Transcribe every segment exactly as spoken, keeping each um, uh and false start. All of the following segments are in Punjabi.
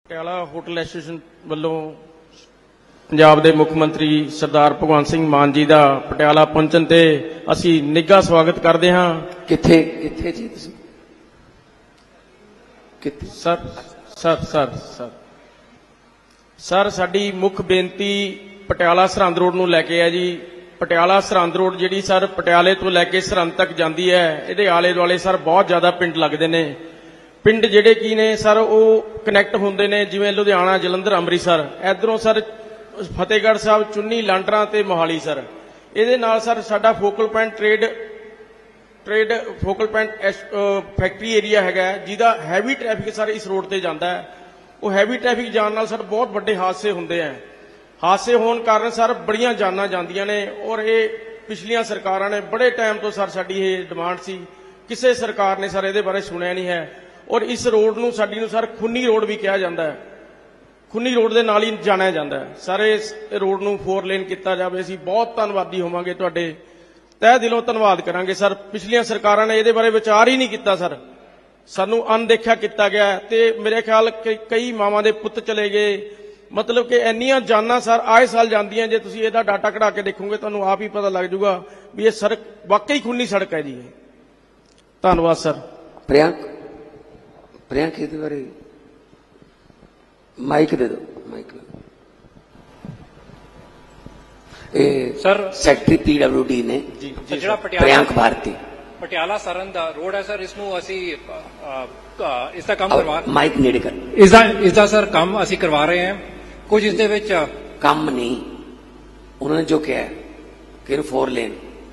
ਪਟਿਆਲਾ ਹੋਟਲ ਐਸੋਸੀਏਸ਼ਨ ਵੱਲੋਂ ਪੰਜਾਬ ਦੇ ਮੁੱਖ ਮੰਤਰੀ ਸਰਦਾਰ ਭਗਵੰਤ ਸਿੰਘ ਮਾਨ ਜੀ ਦਾ ਪਟਿਆਲਾ ਪਹੁੰਚਣ ਤੇ ਅਸੀਂ ਨਿੱਘਾ ਸਵਾਗਤ ਕਰਦੇ ਹਾਂ। ਕਿੱਥੇ ਕਿੱਥੇ ਜੀ ਤੁਸੀਂ ਕਿੱਥੇ sir sir sir sir sir ਸਾਡੀ ਮੁੱਖ ਬੇਨਤੀ ਪਟਿਆਲਾ ਸਰਹੰਦ ਰੋਡ ਨੂੰ ਲੈ ਕੇ ਹੈ ਜੀ। ਪਟਿਆਲਾ ਸਰਹੰਦ ਰੋਡ ਜਿਹੜੀ ਸਰ ਪਟਿਆਲੇ ਤੋਂ ਲੈ ਕੇ ਸਰਹੰਦ ਤੱਕ ਜਾਂਦੀ ਹੈ, ਇਹਦੇ ਆਲੇ ਦੁਆਲੇ ਸਰ ਬਹੁਤ ਜ਼ਿਆਦਾ ਪਿੰਡ ਲੱਗਦੇ ਨੇ। ਪਿੰਡ ਜਿਹੜੇ ਕੀ ਨੇ ਸਰ ਉਹ ਕਨੈਕਟ ਹੁੰਦੇ ਨੇ, ਜਿਵੇਂ ਲੁਧਿਆਣਾ, ਜਲੰਧਰ, ਅੰਮ੍ਰਿਤਸਰ, ਇਧਰੋਂ ਸਰ ਫਤਿਹਗੜ੍ਹ ਸਾਹਿਬ, ਚੁੰਨੀ, ਲਾਂਡਰਾਂ ਤੇ ਮੋਹਾਲੀ ਸਰ। ਇਹਦੇ ਨਾਲ ਸਰ ਸਾਡਾ focal point trade trade focal point factory area ਹੈਗਾ, ਜਿਹਦਾ ਹੈਵੀ ਟ੍ਰੈਫਿਕ ਸਰ ਇਸ ਰੋਡ ਤੇ ਜਾਂਦਾ ਹੈ। ਉਹ ਹੈਵੀ ਟ੍ਰੈਫਿਕ ਜਾਣ ਨਾਲ ਸਰ ਬਹੁਤ ਵੱਡੇ ਹਾਦਸੇ ਹੁੰਦੇ ਆ। ਹਾਦਸੇ ਹੋਣ ਕਾਰਨ ਸਰ ਬੜੀਆਂ ਜਾਨਾਂ ਜਾਂਦੀਆਂ ਨੇ। ਔਰ ਇਹ ਪਿਛਲੀਆਂ ਸਰਕਾਰਾਂ ਨੇ ਬੜੇ ਟਾਈਮ ਤੋਂ ਸਰ ਸਾਡੀ ਇਹ ਡਿਮਾਂਡ ਸੀ, ਕਿਸੇ ਸਰਕਾਰ ਨੇ ਸਰ ਇਹਦੇ ਬਾਰੇ ਸੁਣਿਆ ਨਹੀਂ ਹੈ। ਔਰ ਇਸ ਰੋਡ ਨੂੰ ਸਾਡੀ ਨੂੰ ਸਰ ਖੁੰਨੀ ਰੋਡ ਵੀ ਕਿਹਾ ਜਾਂਦਾ ਹੈ, ਖੁੰਨੀ ਰੋਡ ਦੇ ਨਾਲ ਹੀ ਜਾਣਿਆ ਜਾਂਦਾ ਹੈ। ਸਰ ਇਸ ਰੋਡ ਨੂੰ ਫੋਰ ਲੇਨ ਕੀਤਾ ਜਾਵੇ। ਅਸੀਂ ਬਹੁਤ ਧੰਨਵਾਦੀ ਹੋਵਾਂਗੇ, ਤੁਹਾਡੇ ਤਹਿ ਦਿਲੋਂ ਧੰਨਵਾਦ ਕਰਾਂਗੇ ਸਰ। ਪਿਛਲੀਆਂ ਸਰਕਾਰਾਂ ਨੇ ਇਹਦੇ ਬਾਰੇ ਵਿਚਾਰ ਹੀ ਨਹੀਂ ਕੀਤਾ ਸਰ, ਸਾਨੂੰ ਅਣਦੇਖਿਆ ਕੀਤਾ ਗਿਆ ਤੇ ਮੇਰੇ ਖਿਆਲ ਕਈ ਮਾਵਾਂ ਦੇ ਪੁੱਤ ਚਲੇ ਗਏ। ਮਤਲਬ ਕਿ ਇੰਨੀਆਂ ਜਾਨਾਂ ਸਰ ਆਏ ਸਾਲ ਜਾਂਦੀਆਂ। ਜੇ ਤੁਸੀਂ ਇਹਦਾ ਡਾਟਾ ਕਢਾ ਕੇ ਦੇਖੋਗੇ ਤੁਹਾਨੂੰ ਆਪ ਹੀ ਪਤਾ ਲੱਗ ਜਾਊਗਾ ਵੀ ਇਹ ਸੜਕ ਵਾਕਈ ਖੁੰਨੀ ਸੜਕ ਹੈ ਜੀ। ਧੰਨਵਾਦ ਸਰ। ਪ੍ਰਿयांक ਪ੍ਰਿयांक ਇਹਦੇ ਬਾਰੇ ਮਾਈਕ ਦੇ ਦਿਓ, ਮਾਈਕ ਇਹ सर ਸੈਕਟਰੀ ਪੀਡਬਲਿਊਡੀ ਨੇ ਜੀ ਜਿਹੜਾ ਪ੍ਰਿयांक ਭਾਰਤੀ ਪਟਿਆਲਾ ਸਰਹੰਦ ਦਾ ਰੋਡ ਹੈ ਸਰ, ਇਸ ਨੂੰ ਅਸੀਂ ਇਸ ਦਾ ਕੰਮ ਕਰਵਾ ਮਾਈਕ ਨੇੜੇ ਕਰ। ਇਸ ਦਾ ਇਸ ਦਾ ਸਰ ਕੰਮ ਅਸੀਂ ਕਰਵਾ ਰਹੇ ਹਾਂ। ਕੁਝ ਇਸ ਦੇ ਵਿੱਚ ਕੰਮ ਨਹੀਂ, ਉਹਨਾਂ ਨੇ ਜੋ ਕਿਹਾ ਕਿ ਫੋਰ ਲੇਨ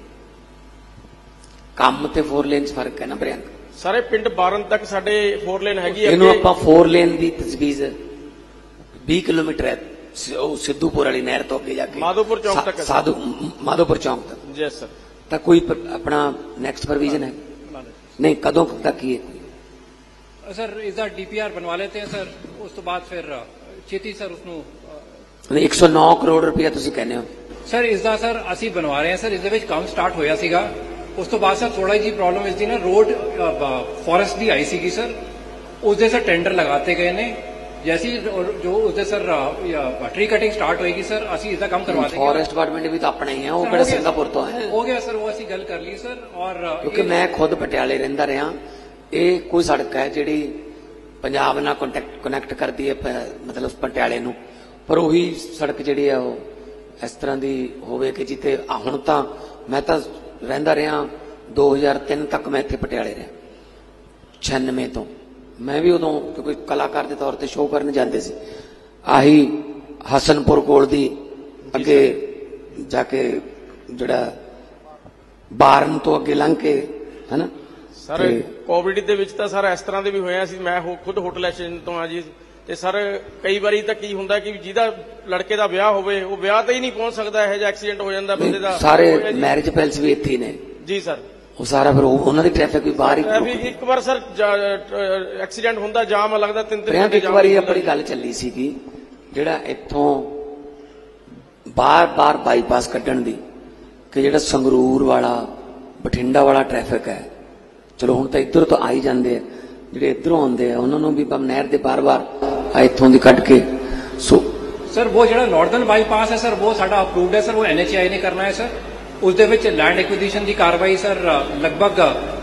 ਕੰਮ ਤੇ ਫੋਰ ਲੇਨ 'ਚ ਫਰਕ ਹੈ ਨਾ ਪ੍ਰਿयांक। ਸਾਰੇ ਪਿੰਡ ਬਾਰਨ ਤੱਕ ਸਾਡੇ ਫੋਰ ਲੇਨ ਹੈਗੀ ਹੈ। ਇਹਨੂੰ ਆਪਾਂ ਫੋਰ ਲੇਨ ਦੀ ਤਜਵੀਜ਼ ਵੀਹ ਕਿਲੋਮੀਟਰ ਹੈ, ਉਹ ਸਿੱਧੂਪੁਰ ਵਾਲੀ ਨਹਿਰ ਤੋਂ ਅੱਗੇ ਜਾ ਕੇ ਮਾਧੋਪੁਰ ਚੌਂਕ ਤੱਕ ਹੈ। ਸਾਧੂ ਮਾਧੋਪੁਰ ਚੌਂਕ ਤੱਕ ਜੀ ਸਰ। ਤਾਂ ਕੋਈ ਆਪਣਾ ਨੈਕਸਟ ਪ੍ਰੋਵੀਜ਼ਨ ਹੈ ਨਹੀਂ? ਕਦੋਂ ਤੱਕ ਹੀ ਹੈ ਸਰ ਇਸ ਦਾ ਡੀਪੀਆਰ ਬਣਵਾ ਲੈਤੇ हैं ਸਰ, ਉਸ ਤੋਂ ਬਾਅਦ ਫਿਰ ਛੇਤੀ ਸਰ ਉਸ ਨੂੰ ਇੱਕ ਸੌ ਨੌ ਕਰੋੜ ਰੁਪਇਆ ਤੁਸੀਂ ਕਹਿੰਦੇ ਹੋ ਸਰ। ਇਸ ਦਾ ਸਰ ਅਸੀਂ ਬਣਵਾ ਰਹੇ ਹਾਂ ਸਰ। ਇਸ ਦੇ ਵਿੱਚ ਕੰਮ ਸਟਾਰਟ ਹੋਇਆ ਸੀਗਾ, ਉਸ ਤੋਂ ਬਾਅਦ ਸਰ ਥੋੜਾ ਜਿਹੀ ਪ੍ਰੋਬਲਮ ਇਸ ਦੀ ਨਾ ਰੋਡ ਫੋਰੈਸਟ ਦੀ ਆਈ ਸੀਗੀ ਸਰ, ਉਸ ਦੇ ਸਰ ਟੈਂਡਰ ਲਗਾਤੇ ਗਏ ਨੇ। जैसी जो उससे सर ट्री कटिंग स्टार्ट होएगी सर, ਅਸੀਂ ਇਸ ਦਾ ਕੰਮ ਕਰਵਾ ਦੇंगे। फॉरेस्ट डिपार्टमेंट भी तो अपना ही है, वो किहड़ा सिंगापुर तो है हो गया सर, वो ਅਸੀਂ ਗੱਲ ਕਰ ਲਈ ਸਰ। ਔਰ क्योंकि मैं खुद पटियाले रहिंदा रहा, ये कोई सड़क है जिहड़ी पंजाब नाल कनेक्ट कनेक्ट करदी है, मतलब पटियाले नूं, पर वही सड़क जिहड़ी है वो इस तरह दी होवे कि जिते हुण तां मैं तां रहिंदा रहा दो हज़ार तीन तक मैं इत्थे पटियाले रहा, छियानवे तो मैं भी उदों क्योंकि कलाकार के तौर पर शो करने जाते सी, आही हसनपुर कोल दी अगे जाके जिहड़ा बारन तो अगे लंघ के है ना सर। कोविड ਦੇ ਵਿੱਚ ਤਾਂ ਸਰ ਇਸ ਤਰ੍ਹਾਂ ਦੇ ਵੀ ਹੋਇਆ ਸੀ। ਮੈਂ ਖੁਦ ਹੋਟਲ ਐਸੋਸੀਏਸ਼ਨ ਤੋਂ ਆ ਜੀ, ਤੇ ਸਰ ਕਈ ਵਾਰੀ ਤਾਂ ਕੀ ਹੁੰਦਾ ਕਿ ਜਿਹਦਾ ਲੜਕੇ ਦਾ ਵਿਆਹ ਹੋਵੇ ਉਹ ਵਿਆਹ ਤੇ ਹੀ ਨਹੀਂ ਪਹੁੰਚ ਸਕਦਾ, ਇਹੋ ਜਿਹਾ ਐਕਸੀਡੈਂਟ ਹੋ ਜਾਂਦਾ ਬੰਦੇ ਦਾ। ਸਾਰੇ ਮੈਰਿਜ ਪੈਲਸ ਵੀ ਇੱਥੇ ਨੇ ਜੀ ਸਰ। ਉਹ ਸਾਰਾ ਫਿਰ ਉਹਨਾਂ ਦੀ ਟ੍ਰੈਫਿਕ ਵੀ ਬਾਹਰ ਹੀ। ਇੱਕ ਵਾਰ ਸਰ ਐਕਸੀਡੈਂਟ ਹੁੰਦਾ, ਜਾਮ ਲੱਗਦਾ ਤਿੰਨ ਤਿੰਨ ਘੰਟੇ। ਇੱਕ ਵਾਰੀ ਆਪਣੀ ਗੱਲ ਚੱਲੀ ਸੀਗੀ ਜਿਹੜਾ ਇੱਥੋਂ ਬਾਰ-ਬਾਰ ਬਾਈਪਾਸ ਕੱਢਣ ਦੀ, ਕਿ ਜਿਹੜਾ ਸੰਗਰੂਰ ਵਾਲਾ ਬਠਿੰਡਾ ਵਾਲਾ ਟ੍ਰੈਫਿਕ ਹੈ, ਚਲੋ ਹੁਣ ਤਾਂ ਇੱਧਰ ਤੋਂ ਆਈ ਜਾਂਦੇ ਆ, ਜਿਹੜੇ ਇੱਧਰੋਂ ਆਉਂਦੇ ਆ ਉਹਨਾਂ ਨੂੰ ਵੀ ਨਹਿਰ ਦੇ ਬਾਰ-ਬਾਰ ਇੱਥੋਂ ਦੀ ਕੱਢ ਕੇ। ਸੋ ਸਰ ਉਹ ਜਿਹੜਾ ਨਾਰਦਰਨ ਬਾਈਪਾਸ ਹੈ ਸਰ, ਉਹ ਸਾਡਾ ਅਪਰੂਵਡ ਹੈ ਸਰ, ਉਹ ਐਨ ਐਚ ਆਈ ਨੇ ਕਰਨਾ ਹੈ ਸਰ। ਉਸ ਦੇ ਵਿੱਚ ਲੈਂਡ ਐਕੁਇਜ਼ੀਸ਼ਨ ਦੀ ਕਾਰਵਾਈ ਸਰ ਲਗਭਗ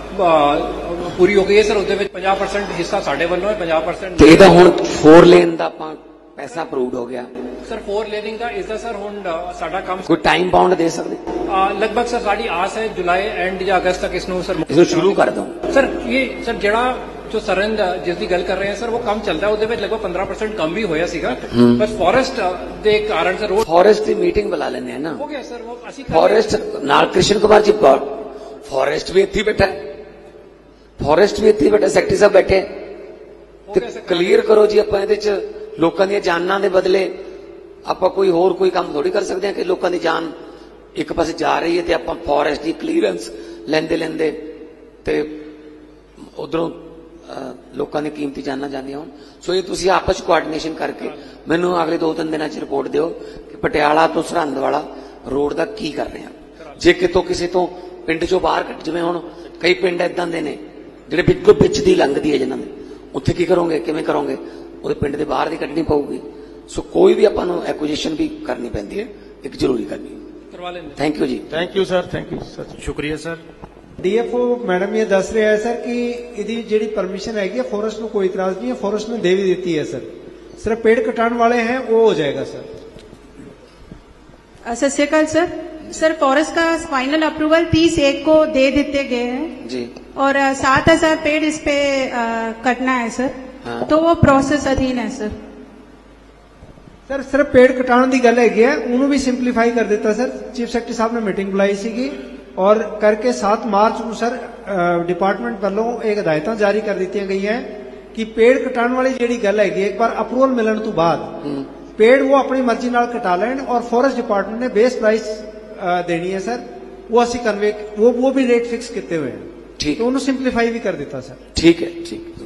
ਪੂਰੀ ਹੋ ਗਈ ਹੈ ਸਰ। ਉਸ ਦੇ ਵਿੱਚ ਪੰਜਾਹ ਪਰਸੈਂਟ ਹਿੱਸਾ ਸਾਡੇ ਵੱਲੋਂ ਹੈ, ਪੰਜਾਹ ਪਰਸੈਂਟ ਤੇ ਇਹਦਾ ਹੁਣ ਫੋਰ ਲੇਨ ਦਾ ਆਪਾਂ ਪੈਸਾ ਅਪਰੂਵਡ ਹੋ ਗਿਆ ਸਰ। ਫੋਰ ਲੇਨਿੰਗ ਦਾ ਇਸ ਦਾ ਸਰ ਹੁਣ ਸਾਡਾ ਕੰਮ ਕੋਈ ਟਾਈਮ ਬਾਉਂਡ ਦੇ ਸਕਦੇ? ਲਗਭਗ ਸਰ ਸਾਡੀ ਆਸ ਹੈ ਜੁਲਾਈ ਐਂਡ ਜਾਂ ਅਗਸਤ ਤੱਕ ਇਸ ਨੂੰ ਸਰ ਇਸ ਨੂੰ ਸ਼ੁਰੂ ਕਰ ਦੋ ਸਰ। ਇਹ ਸਰ ਜਿਹੜਾ ਜੋ ਸਰਹੰਦ ਜਿਸ ਦੀ ਗੱਲ ਕਰ ਰਹੇ ਹਾਂ ਸਰ, ਉਹ ਕੰਮ ਚੱਲਦਾ, ਉਹਦੇ ਵਿੱਚ ਲਗਭਗ ਪੰਦਰਾਂ ਪਰਸੈਂਟ ਕੰਮ ਵੀ ਹੋਇਆ ਸੀਗਾ, ਬਸ ਫੋਰੈਸਟ ਦੇ ਕਾਰਨ ਸਰ ਰੋਡ ਫੋਰੈਸਟ ਦੀ ਮੀਟਿੰਗ ਬੁਲਾ ਲੈਂਦੇ ਆ ਨਾ। ਹੋ ਗਿਆ ਸਰ, ਉਹ ਅਸੀਂ ਫੋਰੈਸਟ ਨਾਲ ਕ੍ਰਿਸ਼ਨ ਕੁਮਾਰ ਜੀ, ਫੋਰੈਸਟ ਵੀ ਇੱਥੇ ਬੈਠਾ, ਫੋਰੈਸਟ ਵੀ ਇੱਥੇ ਬੈਠਾ, ਸੈਕਟਰੀ ਸਾਹਿਬ ਬੈਠੇ, ਤੇ ਕਲੀਅਰ ਕਰੋ ਜੀ। ਆਪਾਂ ਇਹਦੇ ਚ ਲੋਕਾਂ ਦੀਆਂ ਜਾਨਾਂ ਦੇ ਬਦਲੇ ਆਪਾਂ ਕੋਈ ਹੋਰ ਕੋਈ ਕੰਮ ਥੋੜੀ ਕਰ ਸਕਦੇ ਹਾਂ ਕਿ ਲੋਕਾਂ ਦੀ ਜਾਨ ਇੱਕ ਪਾਸੇ ਜਾ ਰਹੀ ਹੈ ਤੇ ਆਪਾਂ ਫੋਰੈਸਟ ਦੀ ਕਲੀਅਰੈਂਸ ਲੈਂਦੇ ਲੈਂਦੇ ਤੇ ਉਧਰੋਂ ਲੋਕਾਂ ਦੀ ਕੀਮਤੀ ਜਾਨਾਂ ਜਾਂਦੀਆਂ ਹੋਣ। ਸੋ ਇਹ ਤੁਸੀਂ ਆਪਸ ਚ ਕੋਆਰਡੀਨੇਸ਼ਨ ਕਰਕੇ ਮੈਨੂੰ ਅਗਲੇ ਦੋ ਤਿੰਨ ਦਿਨਾਂ ਚ ਰਿਪੋਰਟ ਦਿਓ ਕਿ ਪਟਿਆਲਾ ਤੋਂ ਸਰਹੰਦ ਵਾਲਾ ਰੋਡ ਦਾ ਕੀ ਕਰ ਰਹੇ ਆ। ਜੇ ਕਿਤੋਂ ਕਿਸੇ ਤੋਂ ਪਿੰਡ ਚੋਂ ਬਾਹਰ ਕੱਢ, ਜਿਵੇਂ ਹੁਣ ਕਈ ਪਿੰਡ ਏਦਾਂ ਦੇ ਨੇ ਜਿਹੜੇ ਬਿਲਕੁਲ ਵਿੱਚ ਦੀ ਲੰਘਦੀ ਹੈ ਜਿਨ੍ਹਾਂ ਦੇ, ਉੱਥੇ ਕੀ ਕਰੋਗੇ, ਕਿਵੇਂ ਕਰੋਗੇ? ਉਹਦੇ ਪਿੰਡ ਦੇ ਬਾਹਰ ਦੀ ਕੱਢਣੀ ਪਊਗੀ। ਸੋ ਕੋਈ ਵੀ ਆਪਾਂ ਨੂੰ ਐਕੁਜੀਸ਼ਨ ਵੀ ਕਰਨੀ ਪੈਂਦੀ ਹੈ, ਇੱਕ ਜ਼ਰੂਰੀ ਕਰਨੀ ਕਰਵਾ ਲੈਂਦੇ। ਥੈਂਕ ਯੂ ਜੀ। Thank you sir, thank you sir. ਸ਼ੁਕਰੀਆ ਸਰ। ਡੀਐਫਓ ਮੈਡਮ ਇਹ ਦੱਸ ਰਿਹਾ ਹੈ ਸਰ ਕਿ ਇਹਦੀ ਜਿਹੜੀ ਪਰਮਿਸ਼ਨ ਹੈਗੀ ਹੈ ਫੋਰੈਸਟ ਨੂੰ ਕੋਈ ਇਤਰਾਜ਼ नहीं है, फॉरेस्ट ने दे भी देती है सर, सिर्फ पेड़ कटाने वाले हैं वो हो जाएगा sir. Sat Sri Akal sir. Sir forest का फाइनल अप्रूवल तीस एक को दे देते गए हैं जी, और सात हजार पेड़ इस पे आ, कटना है सर। हाँ। तो वो प्रोसेस अधीन है सर। सर सिर्फ पेड़ कटाने की गल हैगी है, उन्होंने भी सिंपलीफाई कर दिता सर। चीफ सैकटरी साहब ने मीटिंग बुलाई सी और करके सात मार्च को सर डिपार्टमेंट वालों एक हदायत जारी कर दी गई हैं कि पेड़ कटाने वाली जी गल हैगी एक बार अप्रूवल मिलने तो बाद पेड़ वो अपनी मर्जी नाल कटा लैन और फॉरेस्ट डिपार्टमेंट ने बेस प्राइस देनी है सर, वो असी कन्वे वो वो भी रेट फिक्स किए हुए हैं। ठीक, तो उन्होंने सिंपलीफाई भी कर दिता सर। ठीक है, ठीक।